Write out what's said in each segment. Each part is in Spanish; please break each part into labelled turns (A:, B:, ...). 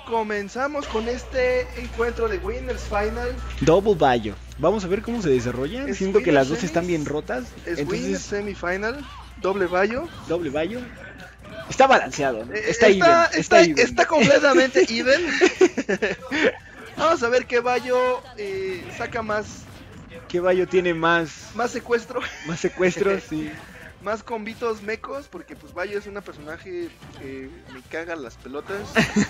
A: comenzamos con este encuentro de Winners Final.
B: Double Bayo. Vamos a ver cómo se desarrollan. Siento que las dos están bien rotas.
A: Es
B: Entonces,
A: Winners Semifinal, doble Bayo.
B: Doble Bayo. Está balanceado, ¿no? Está
A: completamente even. Vamos a ver qué Bayo saca más.
B: ¿Qué Bayo tiene más
A: secuestro?
B: Más secuestros, sí.
A: Más combitos mecos, porque pues Bayo es una personaje que me caga las pelotas.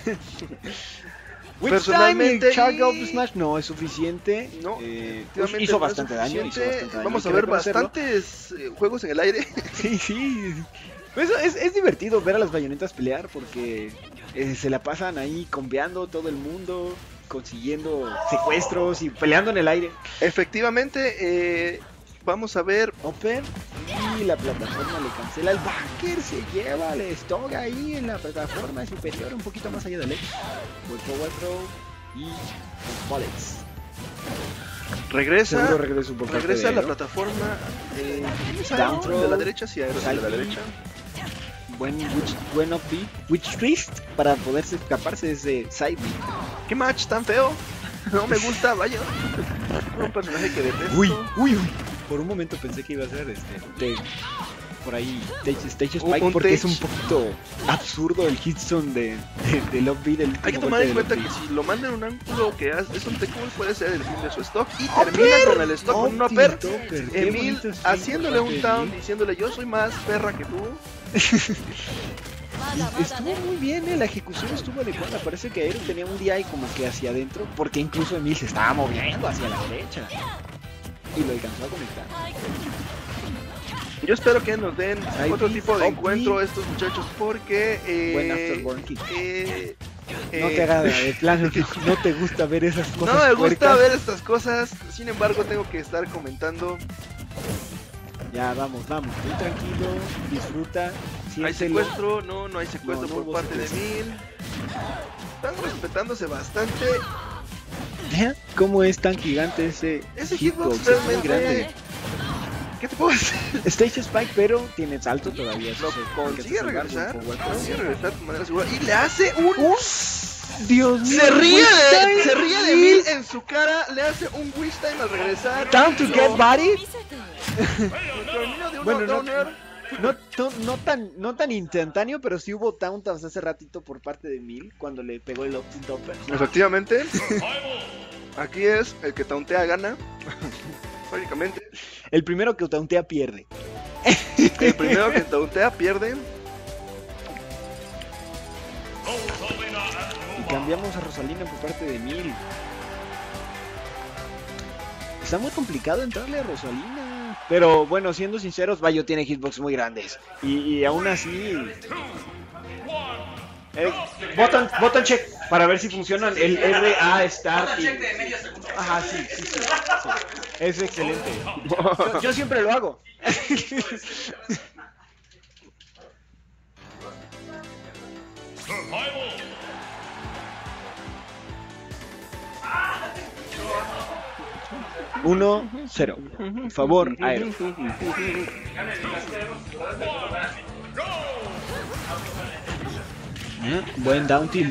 B: Personalmente, Smash no es suficiente.
A: No,
B: hizo bastante daño.
A: Vamos a ver bastantes juegos en el aire.
B: Sí. Es divertido ver a las bayonetas pelear porque se la pasan ahí combeando todo el mundo, consiguiendo secuestros y peleando en el aire.
A: Efectivamente, vamos a ver.
B: Open y la plataforma le cancela el backer, se lleva el stock ahí en la plataforma superior, un poquito más allá del X. Voy forward throw y los bullets.
A: Regresa
B: a
A: la plataforma
B: down throw,
A: de la derecha hacia la derecha.
B: Buen up Witch Twist para poderse escaparse de ese side B.
A: ¿Qué match tan feo? No me gusta, vaya. Un personaje que detesto.
B: Uy. Por un momento pensé que iba a ser por ahí Stage Spike porque es un poquito absurdo el hitstone de Love Beat.
A: Hay que tomar en cuenta que si lo mandan en un ángulo que es un T-Cool, puede ser el fin de su stock y termina con el stock con un upper. Emil haciéndole un down, diciéndole yo soy más perra que tú.
B: Estuvo muy bien, la ejecución estuvo adecuada. Parece que Aero tenía un DI como que hacia adentro, porque incluso Emil se estaba moviendo hacia la derecha y lo alcanzó a conectar.
A: Yo espero que nos den otro tipo de encuentro estos muchachos, porque
B: buen afterburn kick. No te agrada, de plano no te gusta ver esas cosas.
A: No me gusta ver estas cosas, sin embargo tengo que estar comentando.
B: Ya, vamos, muy tranquilo, disfruta.
A: ¿Hay secuestro? No hay secuestro por parte de Emil. Están respetándose bastante.
B: ¿Vean cómo es tan gigante ese
A: hitbox? Realmente grande. ¿Qué te puedo decir?
B: Stage Spike, pero tiene salto todavía.
A: Lo consigue regresar. De manera segura. Y le hace un...
B: Dios mío.
A: Se ríe de Emil en su cara. Le hace un wish time al regresar.
B: Time to get body.
A: Bueno,
B: no tan instantáneo, pero sí hubo tauntas hace ratito por parte de Emil cuando le pegó el up topper.
A: Efectivamente. Aquí es el que tauntea gana. Prácticamente.
B: El primero que tauntea pierde.
A: El primero que tauntea pierde.
B: Y cambiamos a Rosalina por parte de Emil. Está muy complicado entrarle a Rosalina. Pero bueno, siendo sinceros, Bayo tiene hitbox muy grandes. Y aún así... button check para ver si funcionan el RA Start. Ajá, sí. Es excelente. Yo siempre lo hago. Uno, 0. Favor, Aero. Buen down tilt.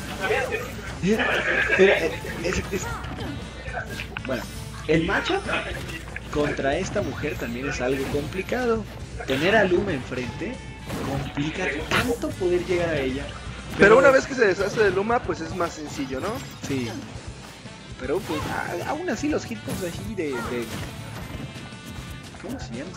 B: Bueno, el matchup contra esta mujer también es algo complicado. Tener a Luma enfrente complica tanto poder llegar a ella.
A: Pero una vez que se deshace de Luma, pues es más sencillo, ¿no?
B: Sí. Pero pues aún así los hitbox así de... ¿Cómo se llama?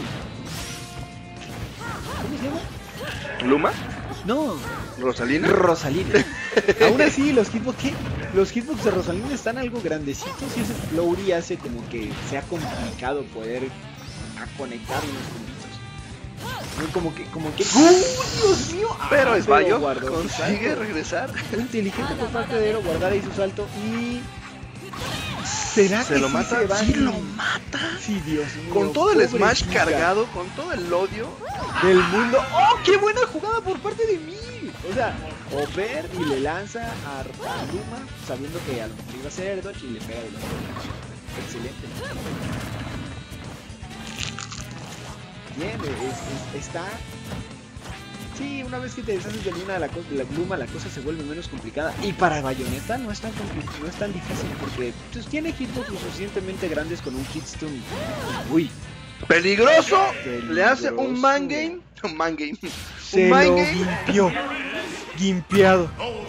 B: ¿Cómo se llama?
A: ¿Luma?
B: No.
A: ¿Rosalina?
B: Aún así los hitbox de Rosalina están algo grandecitos y ese Flowry hace como que sea complicado poder conectar unos puntitos. Como que ¡Dios mío!
A: Pero es Bayo, consigue regresar.
B: Inteligente por parte de Aero, guardar ahí su salto y... ¿Será
A: ¿Se
B: que
A: lo mata?
B: Sí, lo mata. Sí, Dios mío.
A: Con todo el smash cargado, con todo el odio
B: del mundo. ¡Oh, qué buena jugada por parte de mí! O sea, Oper y le lanza a Luma sabiendo que a lo mejor iba a ser air dodge y le pega de la excelente. Bien, está Sí, una vez que te deshaces de Luma, la cosa se vuelve menos complicada. Y para Bayonetta no es tan difícil porque pues, tiene hitbox lo suficientemente grandes con un hitstun. Uy.
A: ¡Peligroso! Le hace un man game.
B: Se lo limpió. Limpiado.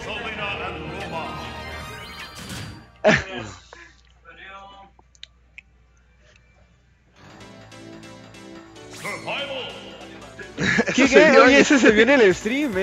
B: ¿Qué? Oye, ese se viene el stream,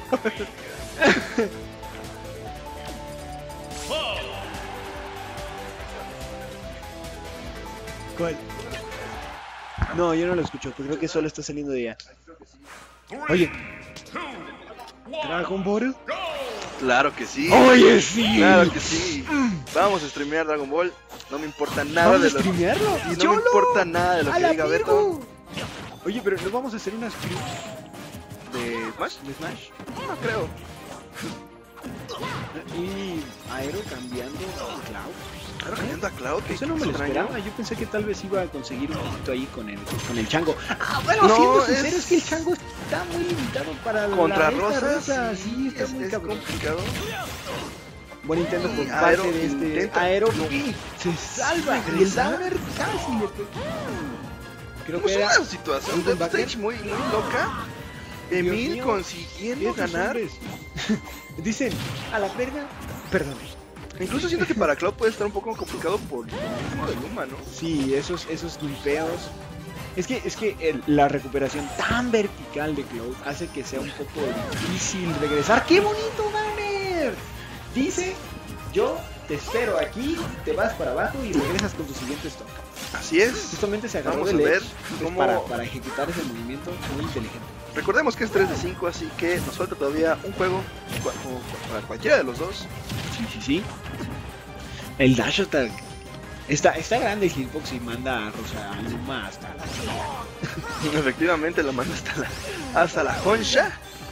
B: ¿Cuál? No, yo no lo escucho, pues creo que solo está saliendo de ya. Oye, ¿Dragon Ball?
A: Claro que sí.
B: Oye, sí.
A: Claro que sí. Vamos a streamear Dragon Ball. No me importa nada
B: ¿Vamos
A: de
B: a streamearlo?
A: Y no me importa nada de lo que diga Beto.
B: Oye, pero ¿no vamos a hacer unas clips
A: ¿De Smash?
B: de Smash?
A: No creo.
B: Y Aero cambiando a Cloud.
A: Claro, cambiando a Cloud.
B: Eso no me lo esperaba. Yo pensé que tal vez iba a conseguir un poquito ahí con el Chango. Ah, bueno,
A: no,
B: siendo sincero, es que el Chango está muy limitado para
A: contra
B: la
A: Rosa.
B: Sí, está muy
A: complicado.
B: Buen intento por
A: Aero
B: parte de este Aero. Se salva. Y el Downer casi le pegó.
A: Creo que era una situación de stage muy loca. Emil consiguiendo ganar.
B: Dicen, a la verga. Perdón.
A: Incluso siento que para Cloud puede estar un poco complicado por el mismo de Luma, ¿no?
B: Sí, esos limpeos. Es que la recuperación tan vertical de Cloud hace que sea un poco difícil regresar. ¡Qué bonito, Banner! Dice, yo te espero aquí, te vas para abajo y regresas con tu siguiente stock.
A: Así es.
B: Justamente se agarró
A: de
B: ver
A: cómo...
B: para ejecutar ese movimiento muy inteligente.
A: Recordemos que es 3 de 5, así que nos falta todavía un juego para cualquiera de los dos.
B: Sí. El dash attack. Está grande el hitbox y manda a Rosa Luma hasta la...
A: Efectivamente, la manda hasta la concha.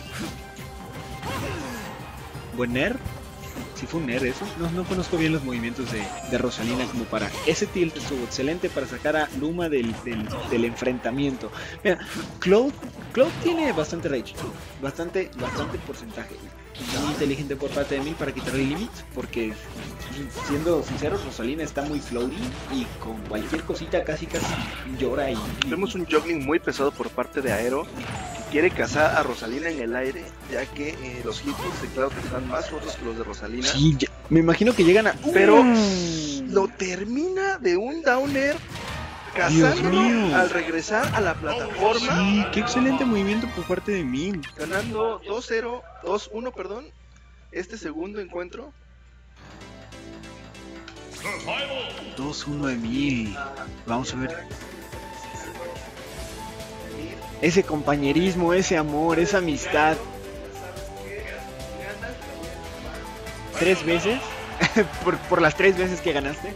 B: Buen nerf. Sí fue un nerf eso. No conozco bien los movimientos de Rosalina como para... Ese tilt estuvo excelente para sacar a Luma del enfrentamiento. Mira, Cloud tiene bastante rage. Bastante porcentaje. Muy inteligente por parte de mí para quitarle limit, porque siendo sincero, Rosalina está muy floaty y con cualquier cosita casi llora y...
A: Vemos un juggling muy pesado por parte de Aero, que quiere cazar a Rosalina en el aire, ya que los hitbox de Cloud están más rotos que los de Rosalina.
B: Sí, me imagino que llegan a...
A: Pero lo termina de un downer cazándolo al regresar a la plataforma.
B: Sí, qué excelente movimiento por parte de mí.
A: Ganando 2-1, perdón, este segundo encuentro.
B: 2-1 de Emil. Vamos a ver. Ese compañerismo, ese amor, esa amistad. 3 veces. por las 3 veces que ganaste.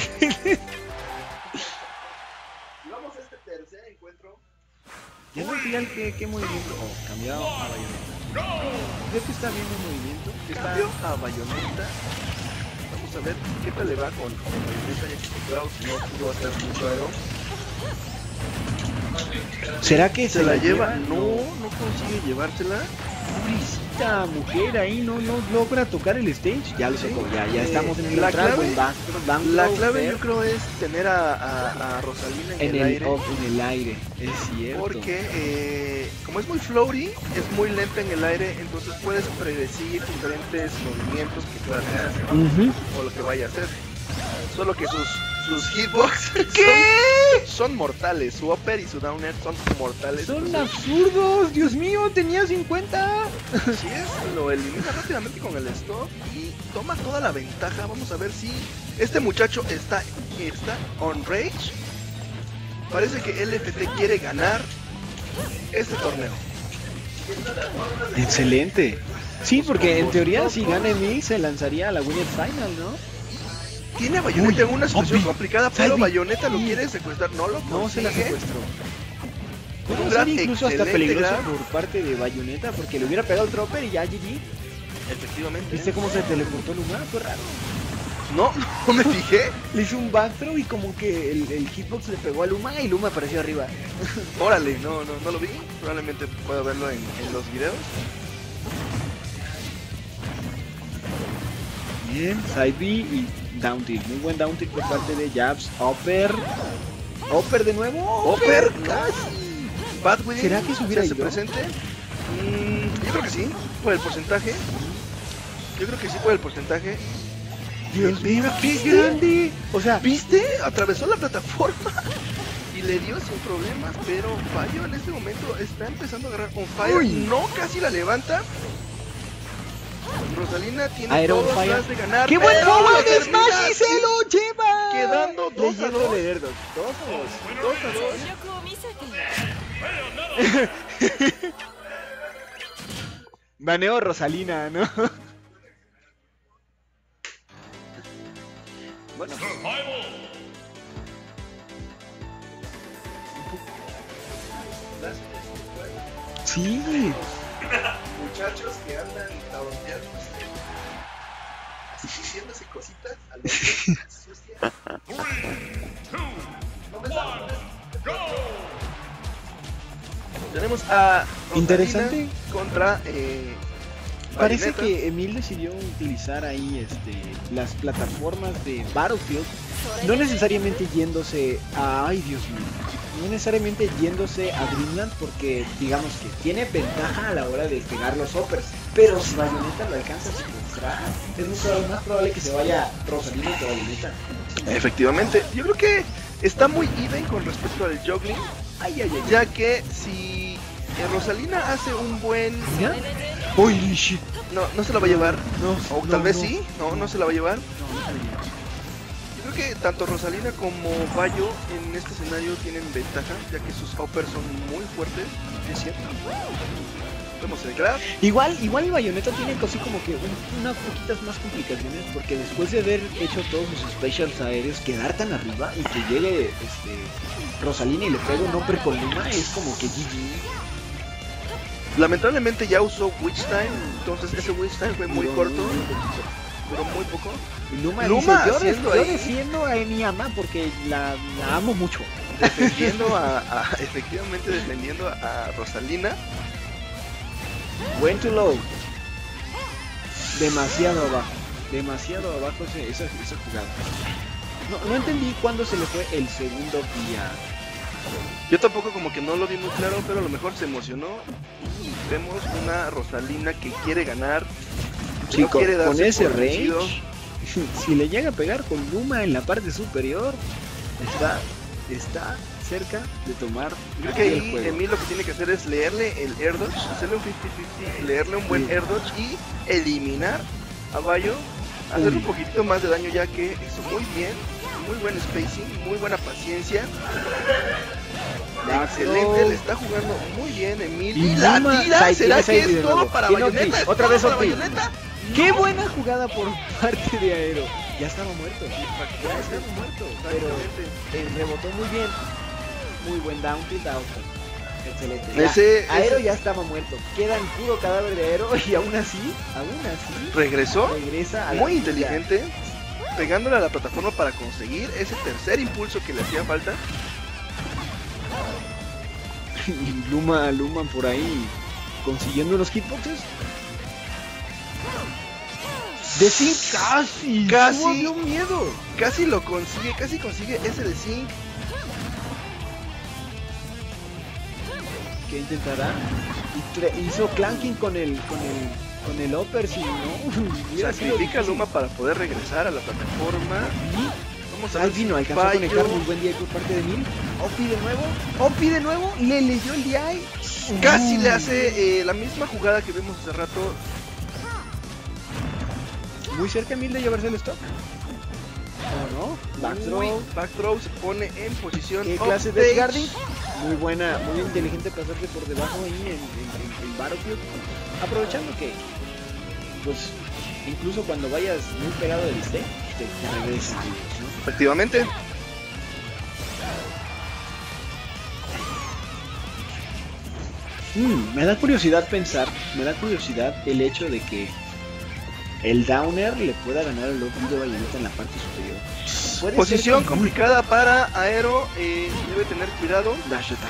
B: Ya no final qué movimiento. Oh, cambiado a Bayonetta. Creo que está bien el movimiento.
A: Cambio a Bayonetta. Vamos a ver qué tal le va con Bayonetta, ya que Cloud no pudo hacer mucho Aero.
B: ¿Será que
A: se la lleva? No consigue llevársela.
B: Pobrecita mujer ahí no logra tocar el stage. Ya lo sacó, ya estamos en el
A: la
B: atrás.
A: clave, la clave yo creo es tener a Rosalina en el aire.
B: En el aire, es cierto.
A: Porque como es muy floaty, es muy lenta en el aire, entonces puedes predecir diferentes movimientos que pueda hacer o lo que vaya a hacer. Solo que sus hitbox son mortales, su upper y su downer son mortales.
B: Son absurdos, Dios mío, tenía 50.
A: Así es, lo elimina rápidamente con el stop y toma toda la ventaja. Vamos a ver si este muchacho está on rage. Parece que LFT quiere ganar este torneo.
B: Excelente. Sí, porque en teoría si gana Emil se lanzaría a la Winner Final, ¿no?
A: Tiene a Bayonetta en una situación complicada, pero Bayonetta lo quiere secuestrar, no se la
B: secuestró. Puede ser incluso hasta peligroso por parte de Bayonetta, porque le hubiera pegado el dropper y ya GG.
A: Efectivamente.
B: ¿Viste cómo se teleportó Luma? Fue raro.
A: No, no me fijé.
B: Le hizo un backthrow y como que el hitbox le pegó a Luma y Luma apareció arriba.
A: Órale, no lo vi. Probablemente pueda verlo en los videos.
B: Bien, side B y down tilt. Muy buen down tilt por parte de Jabs. Upper. Upper de nuevo.
A: Upper,
B: casi.
A: Badwin,
B: ¿Será que se hubiera
A: se
B: ido?
A: presente? Yo creo que sí, por el porcentaje. Yo creo que sí por el porcentaje.
B: Dios mío, qué grande. O sea,
A: ¿viste? Atravesó la plataforma y le dio sin problemas, pero Bayo en este momento está empezando a agarrar on fire.
B: Uy.
A: No, casi la levanta. Rosalina tiene
B: Aero
A: todas
B: fire.
A: las de ganar.
B: ¡Qué buen
A: pero
B: forward
A: lo
B: de
A: termina
B: Smash y se lo lleva!
A: Quedando 2 a 2.
B: 2 a 2. 2 a 2. Baneo Rosalina, ¿no? Bueno. Sí.
A: Muchachos que andan taonteando, así diciéndose cositas a los Tenemos a Rosalina
B: interesante
A: contra
B: Parece
A: Bayonetta.
B: que Emil decidió utilizar ahí las plataformas de Battlefield, no necesariamente yéndose a, ay Dios mío, no necesariamente yéndose a Dreamland porque digamos que tiene ventaja a la hora de pegar los uppers, pero si Bayonetta lo alcanza a secuestrar, es más probable que se vaya Rosalina que Bayonetta.
A: Efectivamente, yo creo que está muy even con respecto al juggling, ya que si Rosalina hace un buen...
B: ¿Ya? Holy shit.
A: No se la va a llevar,
B: No,
A: o
B: no,
A: tal vez
B: no.
A: sí, no se la va a llevar.
B: No, no, no.
A: Yo creo que tanto Rosalina como Bayo en este escenario tienen ventaja, ya que sus uppers son muy fuertes, es cierto. Vemos el grab.
B: Igual Bayonetta tiene así como que unas poquitas más complicaciones porque después de haber hecho todos sus specials aéreos, quedar tan arriba y que llegue Rosalina y le pegue un upper con Luma es como que GG.
A: Lamentablemente ya usó Witch Time, entonces ese Witch Time fue muy
B: Duró
A: corto,
B: muy poquito.
A: duró muy poco.
B: Y Luma
A: Luma
B: dice,
A: haciendo
B: yo
A: ahí-
B: defiendo a mi ama porque la amo mucho.
A: Defendiendo efectivamente defendiendo a Rosalina.
B: Went too low. Demasiado abajo esa jugada. No entendí cuándo se le fue el segundo día.
A: Yo tampoco como que no lo vi muy claro, pero a lo mejor se emocionó y vemos una Rosalina que quiere ganar. que no
B: Chico,
A: quiere
B: con
A: darse
B: ese
A: por vencido.
B: range, si le llega a pegar con Luma en la parte superior, está cerca de tomar
A: Creo que
B: el
A: ahí
B: juego.
A: Emil lo que tiene que hacer es leerle el air dodge, hacerle un 50-50, leerle un buen
B: Sí.
A: air dodge y eliminar a Bayo, hacer
B: Uy.
A: un poquito más de daño ya que hizo muy bien, muy buen spacing, muy buena paciencia. Excelente, le está jugando muy bien Emil.
B: Y
A: Y la
B: Luma,
A: tira,
B: side
A: ¿será
B: B,
A: que
B: side
A: es
B: B de
A: todo
B: nuevo.
A: para
B: Y no
A: Bayonetta?
B: click,
A: ¿Es
B: otra
A: todo
B: vez
A: para
B: on click.
A: Bayonetta?
B: ¡Qué
A: No.
B: buena jugada por parte de Aero! Ya estaba muerto. Ya estaba muerto. Pero
A: Exactamente.
B: rebotó muy bien. Muy buen down tilt out. Excelente.
A: Ese-
B: Aero
A: ese-
B: ya estaba muerto. Queda el puro cadáver de Aero y aún así
A: Regresó
B: regresa a la
A: muy
B: vida.
A: inteligente, pegándole a la plataforma para conseguir ese tercer impulso que le hacía falta.
B: Y Luma por ahí consiguiendo los hitboxes. De sí, casi.
A: Casi.
B: ¿Cómo dio miedo?
A: Casi lo consigue, casi consigue ese de Zinc.
B: ¿Qué intentará? Hizo clanking con el upper, si no hubiera sido
A: Sacrifica a
B: difícil.
A: Luma para poder regresar a la plataforma. Vamos a ver
B: Salvi no
A: si
B: alcanzó a
A: Bayo-
B: conectar, muy buen DI por parte de Mil. Opi de nuevo, le leyó el DI.
A: Casi le hace la misma jugada que vimos hace rato.
B: Muy cerca Mil de llevarse el stock. ¿O no? Backthrow.
A: Backthrow se pone en posición
B: ¿Qué
A: off
B: clase de
A: stage.
B: guarding? Muy buena, muy inteligente pasarse por debajo ahí en Battlefield. Aprovechando que, pues, incluso cuando vayas muy pegado del stage, te regresas, ¿no?
A: Efectivamente. Me
B: Me da curiosidad el hecho de que el Downer le pueda ganar el Love de Bayonetta en la parte superior.
A: Posición complicada para Aero, debe tener cuidado.
B: Dash attack.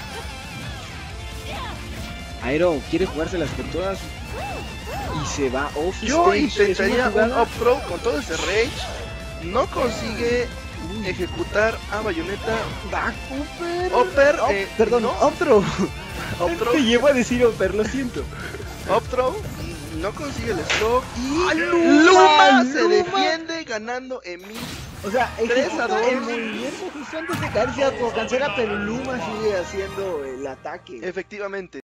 B: Aero quiere jugárselas por todas y se va off stage.
A: Yo intentaría un up throw con todo ese rage. No consigue ejecutar a Bayonetta.
B: Back
A: Upper,
B: perdón,
A: no.
B: up throw.
A: Up throw.
B: Te llevo a decir upper, lo siento.
A: Up throw. No consigue el stop. Y
B: Luma
A: se defiende ganando en mí.
B: O sea,
A: 3-2.
B: el movimiento justo antes de caerse a cancela, pero Luma sigue haciendo el ataque.
A: Efectivamente.